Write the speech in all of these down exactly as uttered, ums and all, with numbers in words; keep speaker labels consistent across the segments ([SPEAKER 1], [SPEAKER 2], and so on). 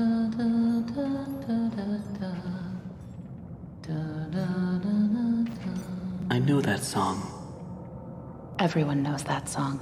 [SPEAKER 1] I know that song.
[SPEAKER 2] Everyone knows that song.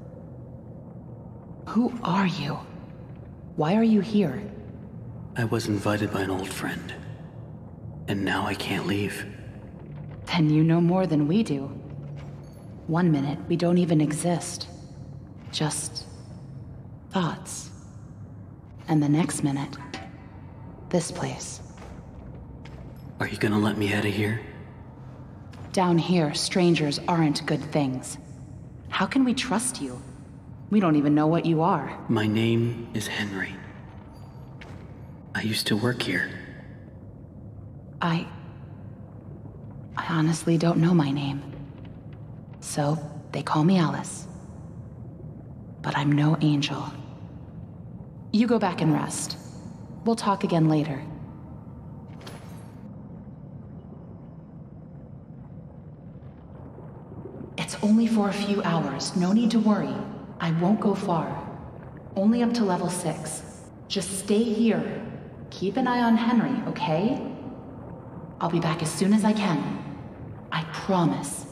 [SPEAKER 2] Who are you? Why are you here?
[SPEAKER 1] I was invited by an old friend. And now I can't leave.
[SPEAKER 2] Then you know more than we do. One minute, we don't even exist. Just thoughts. And the next minute, this place.
[SPEAKER 1] Are you gonna let me out of here?
[SPEAKER 2] Down here, strangers aren't good things. How can we trust you? We don't even know what you are.
[SPEAKER 1] My name is Henry. I used to work here.
[SPEAKER 2] I... I honestly don't know my name. So, they call me Alice. But I'm no angel. You go back and rest. We'll talk again later. It's only for a few hours. No need to worry. I won't go far. Only up to level six. Just stay here. Keep an eye on Henry, okay? I'll be back as soon as I can. I promise.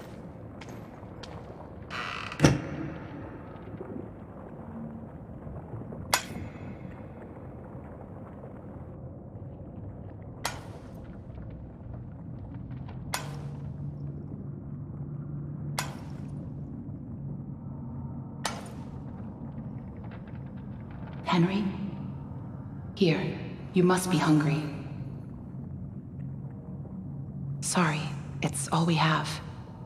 [SPEAKER 2] Henry? Here, you must be hungry. Sorry, it's all we have.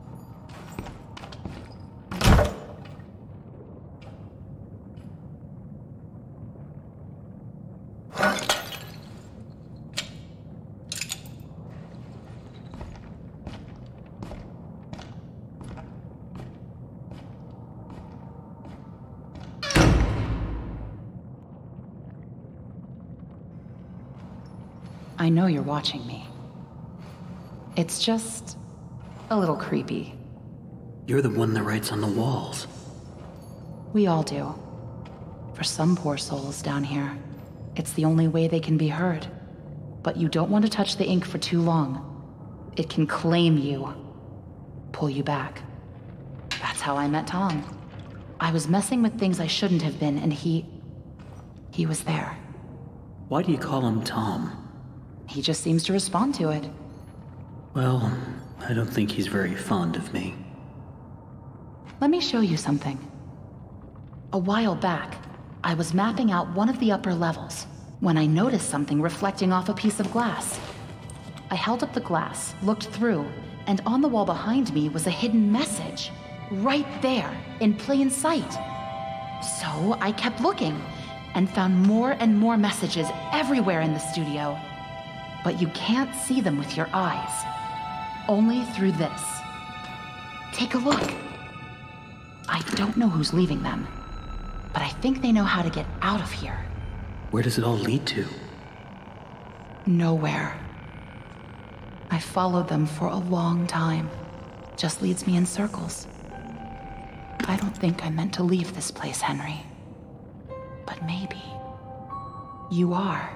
[SPEAKER 2] I know you're watching me. It's just a little creepy.
[SPEAKER 1] You're the one that writes on the walls.
[SPEAKER 2] We all do. For some poor souls down here, it's the only way they can be heard. But you don't want to touch the ink for too long. It can claim you, pull you back. That's how I met Tom. I was messing with things I shouldn't have been, and he... he was there.
[SPEAKER 1] Why do you call him Tom?
[SPEAKER 2] He just seems to respond to it.
[SPEAKER 1] Well, I don't think he's very fond of me.
[SPEAKER 2] Let me show you something. A while back, I was mapping out one of the upper levels when I noticed something reflecting off a piece of glass. I held up the glass, looked through, and on the wall behind me was a hidden message. Right there, in plain sight. So I kept looking, and found more and more messages everywhere in the studio. But you can't see them with your eyes. Only through this. Take a look. I don't know who's leaving them, but I think they know how to get out of here.
[SPEAKER 1] Where does it all lead to?
[SPEAKER 2] Nowhere. I followed them for a long time. Just leads me in circles. I don't think I meant to leave this place, Henry. But maybe you are.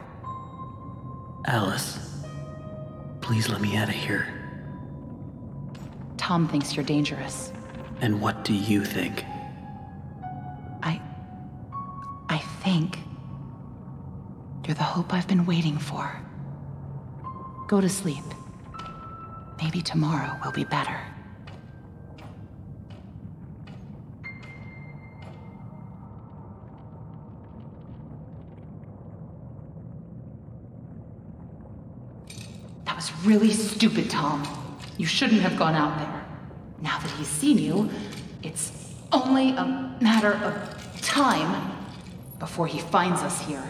[SPEAKER 1] Alice, please let me out of here.
[SPEAKER 2] Tom thinks you're dangerous.
[SPEAKER 1] And what do you think?
[SPEAKER 2] I... I think you're the hope I've been waiting for. Go to sleep. Maybe tomorrow will be better. That was really stupid, Tom. You shouldn't have gone out there. Now that he's seen you, it's only a matter of time before he finds us here.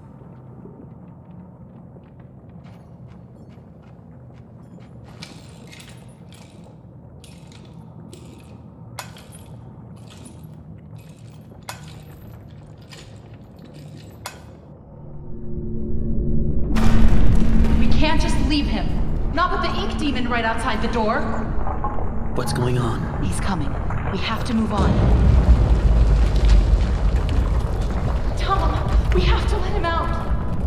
[SPEAKER 2] We can't just leave him. Not with the ink demon right outside the door.
[SPEAKER 1] What's going on?
[SPEAKER 2] He's coming. We have to move on. Tom, we have to let him out.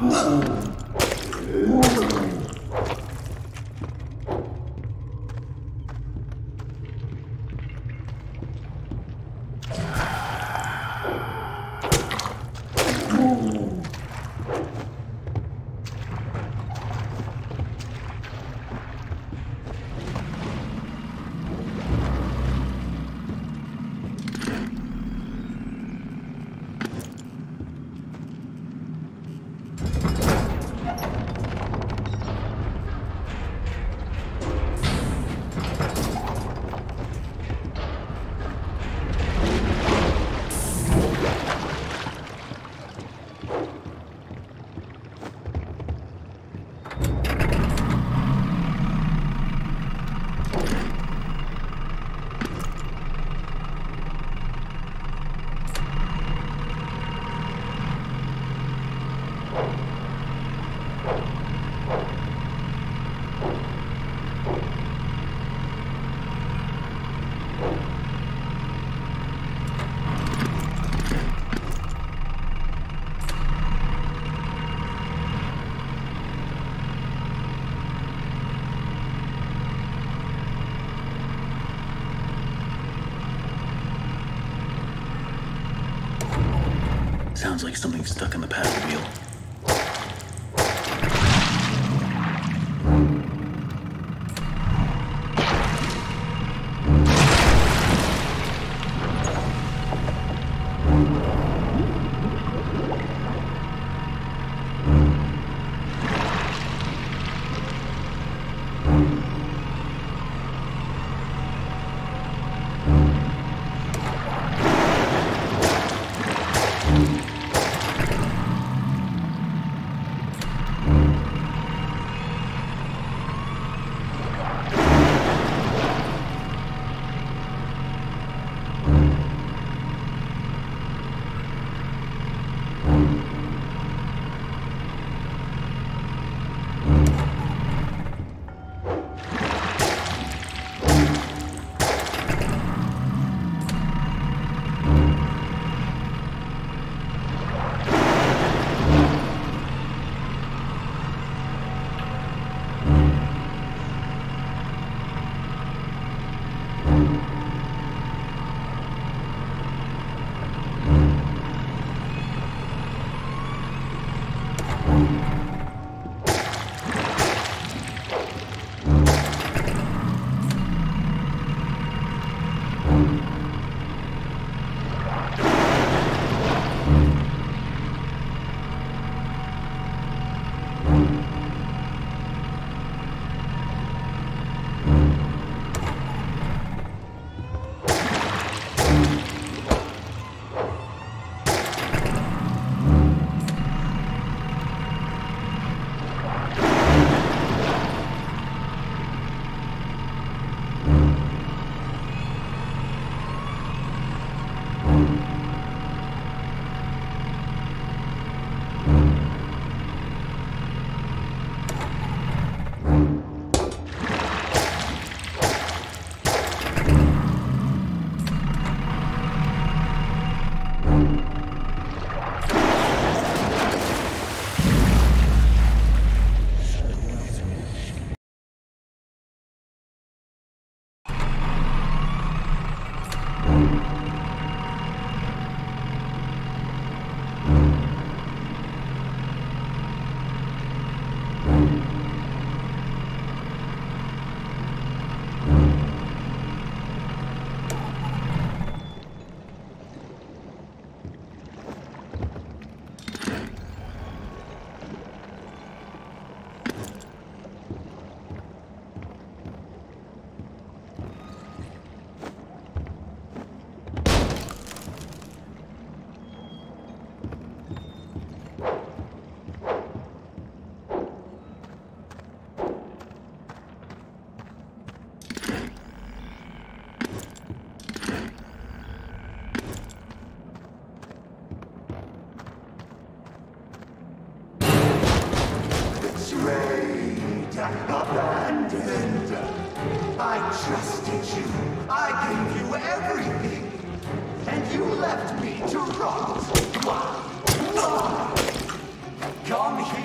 [SPEAKER 1] Sounds like something stuck in the paddle wheel.
[SPEAKER 3] Abandoned. I trusted you. I gave you everything. And you left me to rot. Come here.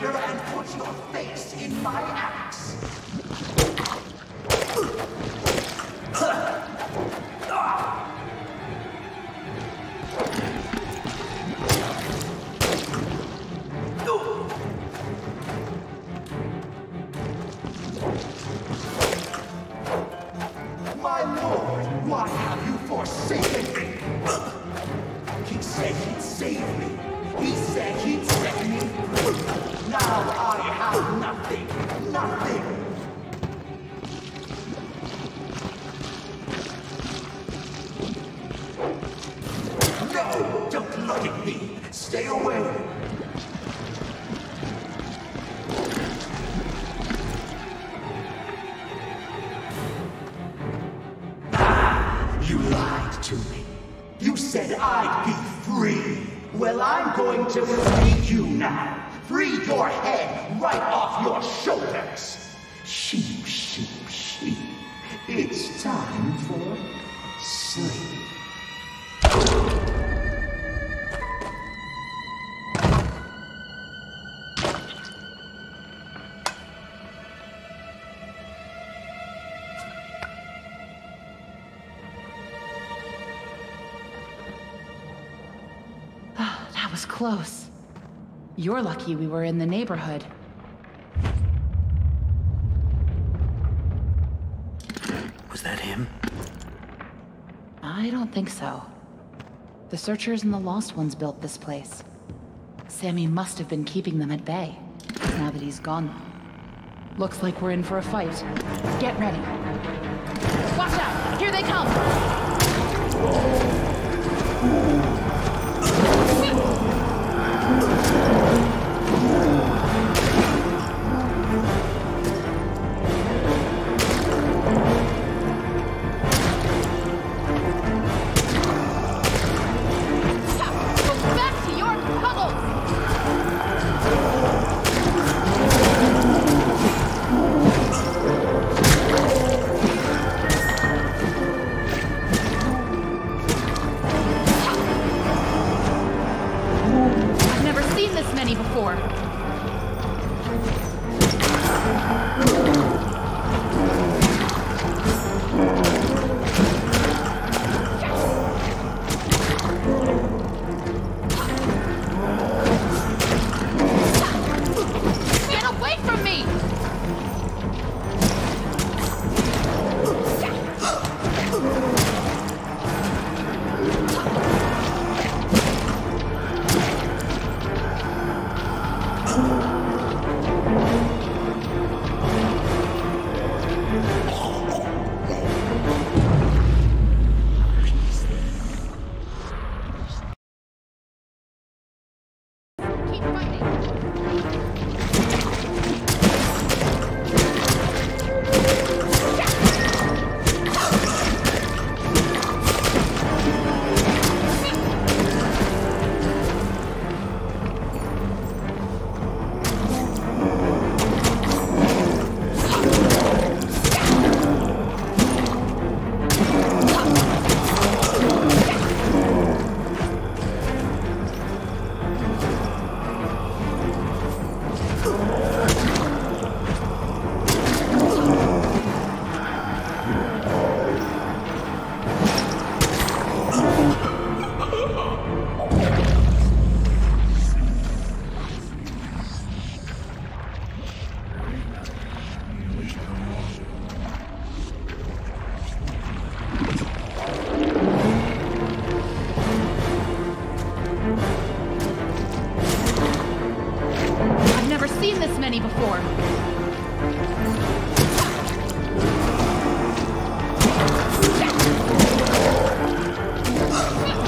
[SPEAKER 3] save me. He said he'd set me free. Now I have nothing. Nothing. No! Don't look at me. Stay away. You lied to me. You said I'd be free. Well, I'm going to free you now. Free your head right off your shoulders. Sheep, sheep, sheep. It's time for sleep.
[SPEAKER 2] That was close. You're lucky we were in the neighborhood.
[SPEAKER 1] Was that him?
[SPEAKER 2] I don't think so. The Searchers and the Lost Ones built this place. Sammy must have been keeping them at bay, now that he's gone. Looks like we're in for a fight. Get ready. Watch out! Here they come! Before.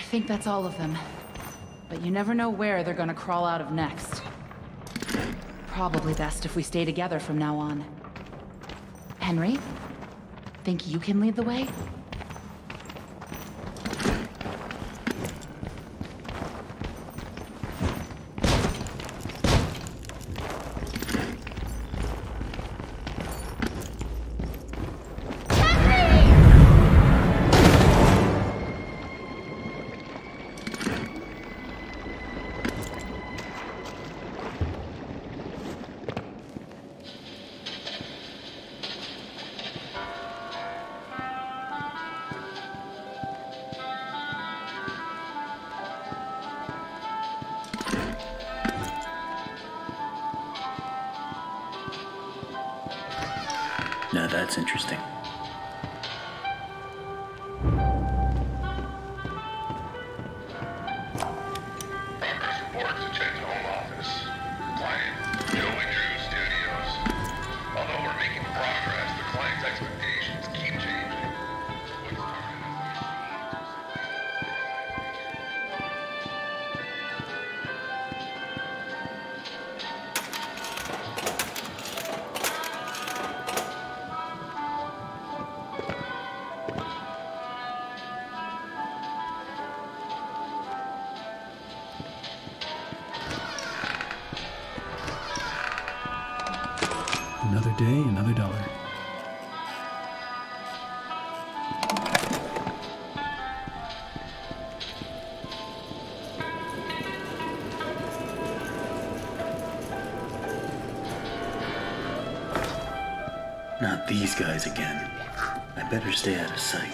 [SPEAKER 2] think that's all of them. But you never know where they're gonna crawl out of next. Probably best if we stay together from now on. Henry? Think you can lead the way?
[SPEAKER 1] Now that's interesting.
[SPEAKER 4] Progress report to Chen's home office. Client, Joey Drew Studios. Although we're making progress, the client's expectations keep changing. What started as a
[SPEAKER 5] Another day, another dollar.
[SPEAKER 1] Not these guys again. I better stay out of sight.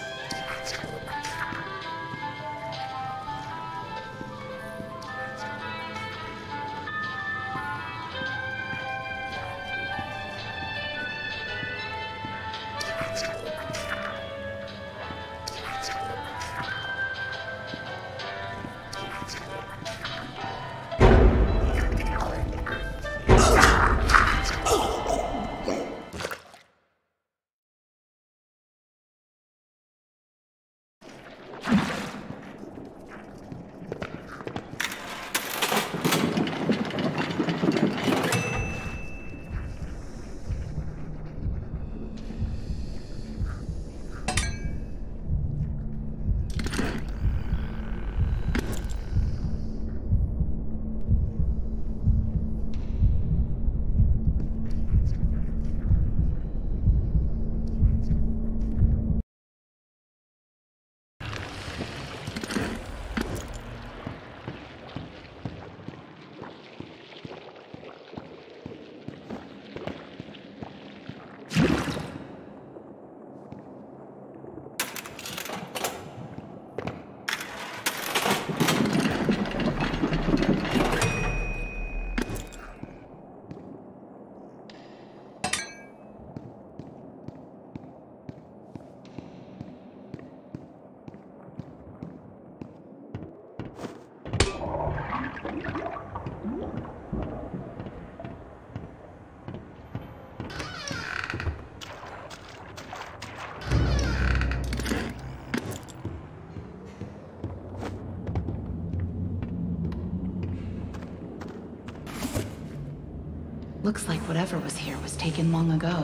[SPEAKER 2] Looks like whatever was here was taken long ago.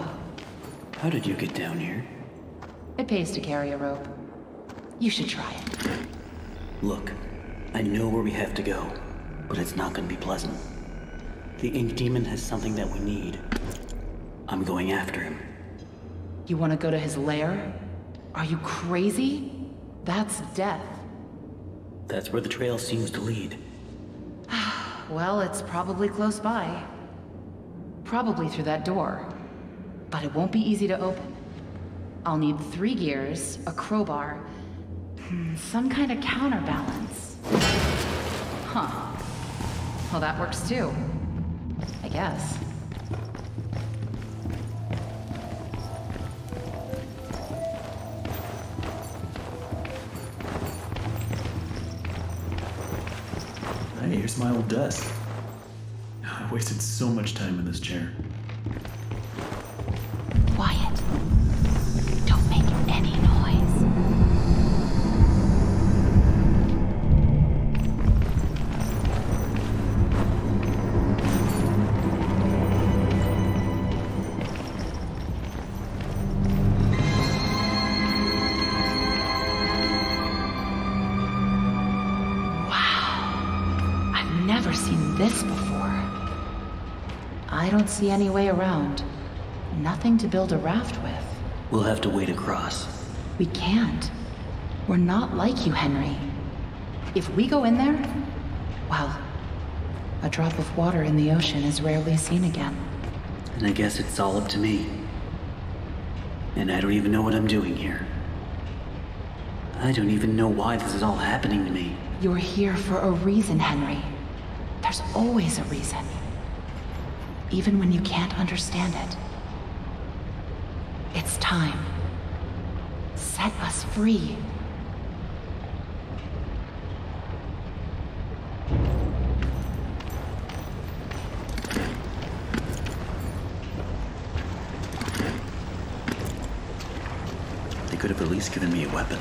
[SPEAKER 1] How did you get down here?
[SPEAKER 2] It pays to carry a rope. You should try it.
[SPEAKER 1] Look, I know where we have to go, but it's not gonna be pleasant. The Ink Demon has something that we need. I'm going after him.
[SPEAKER 2] You want to go to his lair? Are you crazy? That's death.
[SPEAKER 1] That's where the trail seems to lead.
[SPEAKER 2] Well, it's probably close by. Probably through that door. But it won't be easy to open. I'll need three gears, a crowbar, hmm, some kind of counterbalance. Huh. Well, that works too. I guess.
[SPEAKER 5] Hey, here's my old desk. I wasted so much time in this chair.
[SPEAKER 2] Quiet. Don't make any noise. seen this before. I don't see any way around. Nothing to build a raft with.
[SPEAKER 1] We'll have to wade across.
[SPEAKER 2] We can't. We're not like you, Henry. If we go in there, well, a drop of water in the ocean is rarely seen again.
[SPEAKER 1] And I guess it's all up to me. And I don't even know what I'm doing here. I don't even know why this is all happening to me.
[SPEAKER 2] You're here for a reason, Henry. There's always a reason. Even when you can't understand it. It's time. Set us free.
[SPEAKER 1] They could have at least given me a weapon.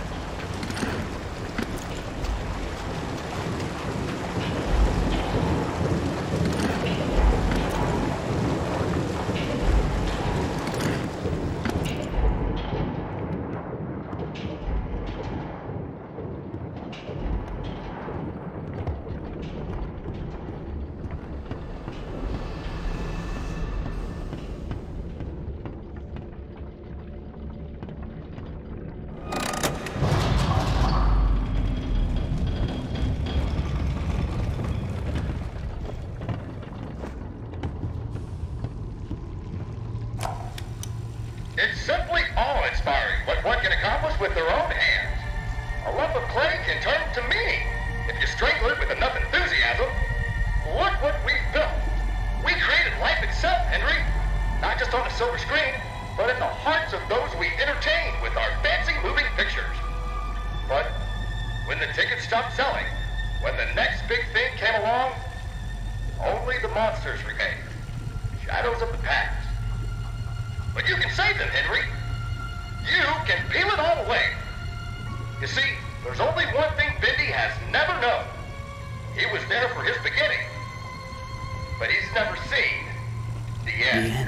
[SPEAKER 4] It's simply awe-inspiring what one can accomplish with their own hands. A lump of clay can turn to meaning if you strangle it with enough enthusiasm. Look what we've built. We created life itself, Henry. Not just on a silver screen, but in the hearts of those we entertain with our fancy moving pictures. But when the tickets stopped selling, when the next big thing came along, only the monsters remained. Shadows of the past. But you can save them, Henry. You can peel it all away. You see, there's only one thing Bendy has never known. He was there for his beginning, but he's never seen the end.
[SPEAKER 1] The end.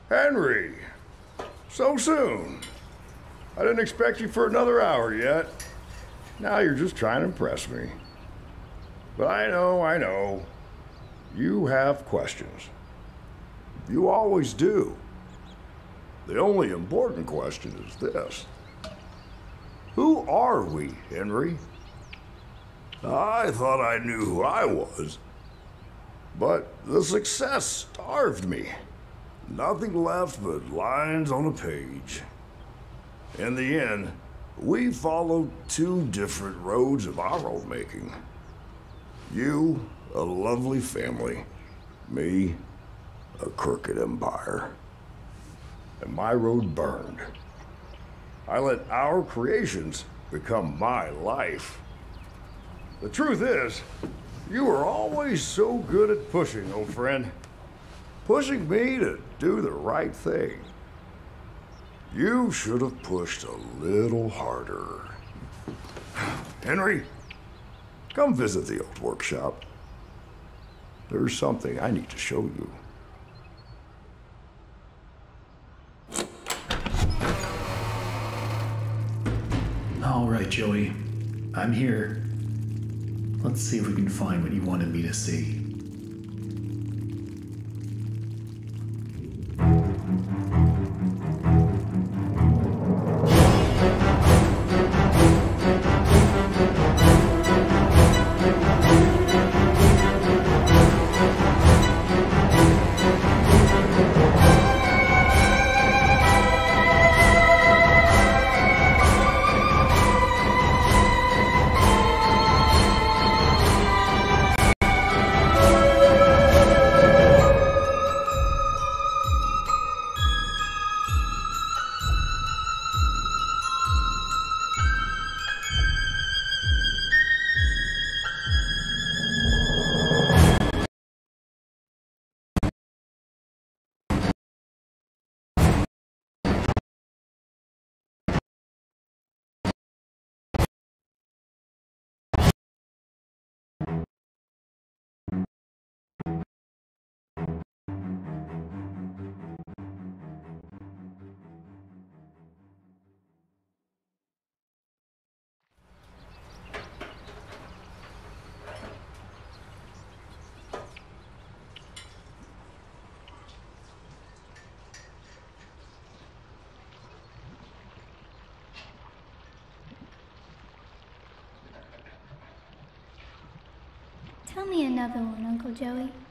[SPEAKER 6] Henry! So soon. I didn't expect you for another hour yet. Now you're just trying to impress me. But I know, I know. You have questions. You always do. The only important question is this. Who are we, Henry? I thought I knew who I was. But the success starved me. Nothing left but lines on a page. In the end, we followed two different roads of our own making. You, a lovely family. Me, a crooked empire. And my road burned. I let our creations become my life. The truth is, you were always so good at pushing, old friend. Pushing me to do the right thing. You should have pushed a little harder. Henry, come visit the old workshop. There's something I need to show you.
[SPEAKER 5] All right, Joey. I'm here. Let's see if we can find what you wanted me to see.
[SPEAKER 7] Tell me another one, Uncle Joey.